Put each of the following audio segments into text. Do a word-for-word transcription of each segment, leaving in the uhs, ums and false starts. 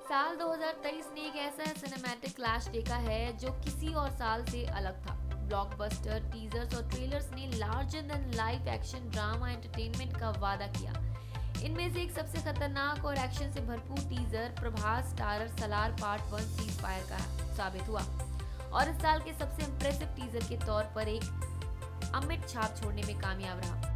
साल दो हज़ार तेईस ने एक ऐसा सिनेमैटिक क्लैश देखा है जो किसी और साल से अलग था। ब्लॉकबस्टर टीजर्स और ट्रेलर्स ने larger than life action drama entertainment का वादा किया। इनमें से एक सबसे खतरनाक और एक्शन से भरपूर teaser Prabhas starrer Salaar part one ceasefire का साबित हुआ और इस साल के सबसे इंप्रेसिव टीजर के तौर पर एक अमिट छाप छोड़ने में कामयाब रहा।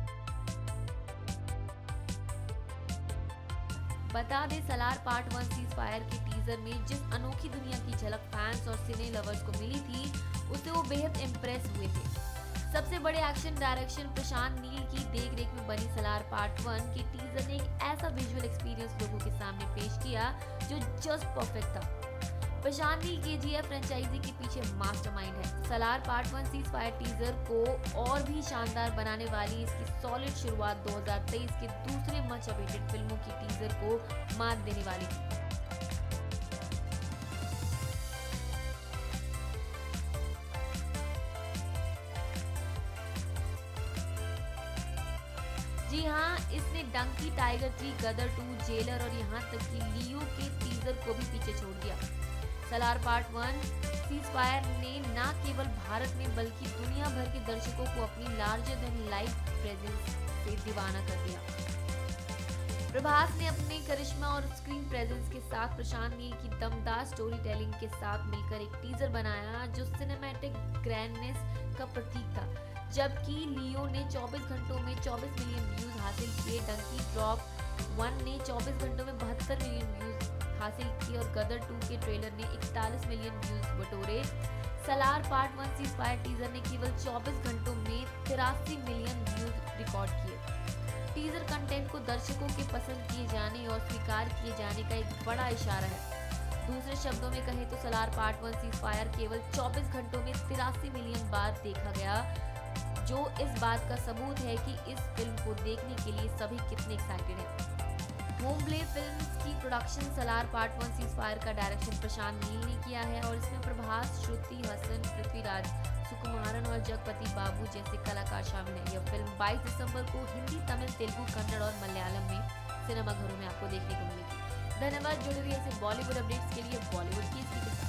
बता दें, Salaar part one ceasefire के टीजर में जिस अनोखी दुनिया की झलक फैंस और सिने लवर्स को मिली थी, उससे वो बेहद इम्प्रेस हुए थे। सबसे बड़े एक्शन डायरेक्शन प्रशांत नील की देखरेख में बनी सलार पार्ट वन के टीजर ने एक ऐसा विजुअल एक्सपीरियंस लोगों के सामने पेश किया जो जस्ट परफेक्ट था। प्रशांत नील केजीएफ फ्रेंचाइजी के पीछे मास्टरमाइंड है। Salaar part one ceasefire teaser को और भी शानदार बनाने वाली इसकी सॉलिड शुरुआत दो हज़ार तेईस के दूसरे मच अवेटेड फिल्मों की टीजर को मात देने वाली थी। जी हाँ, इसने Dunki, Tiger three, Gadar two, Jailer और यहाँ तक कि लियो के टीजर को भी पीछे छोड़ दिया। Salaar part one ceasefire ने न केवल भारत में बल्कि दुनिया भर के दर्शकों को अपनी लार्जर देन लाइफ प्रेजेंस से दीवाना कर दिया। प्रभास ने अपने करिश्मा और स्क्रीन प्रेजेंस के साथ प्रशांत नील की दमदार स्टोरी टेलिंग के साथ मिलकर एक टीजर बनाया जो सिनेमैटिक ग्रैंडनेस का प्रतीक था। जबकि लियो ने चौबीस घंटों में चौबीस मिलियन व्यूज हासिल किए, डंकी ड्रॉप वन ने चौबीस घंटों में बहत्तर मिलियन व्यूज हासिल किए और गदर टू के ट्रेलर ने इकतालीस मिलियन व्यूज बटोरे। Salaar part one ceasefire teaser ने केवल चौबीस घंटों में तिरासी मिलियन व्यूज रिकॉर्ड किए। टीजर कंटेंट को दर्शकों के पसंद किए जाने और स्वीकार किए जाने का एक बड़ा इशारा है। दूसरे शब्दों में कहें तो Salaar part one ceasefire केवल चौबीस घंटों में तिरासी मिलियन बार देखा गया, जो इस बात का सबूत है कि इस फिल्म को देखने के लिए सभी कितने एक्साइटेड हैं। होमब्ले फिल्म्स की production Salaar part one ceasefire का डायरेक्शन प्रशांत नील ने किया है और इसमें प्रभास, श्रुति हसन, पृथ्वीराज सुकुमारन और जगपति बाबू जैसे कलाकार शामिल हैं। यह फिल्म बाईस दिसंबर को हिंदी, तमिल, तेलुगु, कन्नड़ और मलयालम में सिनेमाघरों में आपको देखने को मिलेगी। धन्यवाद। जुड़े रहिए ऐसे बॉलीवुड अपडेट्स के लिए बॉलीवुड की इसकी के साथ।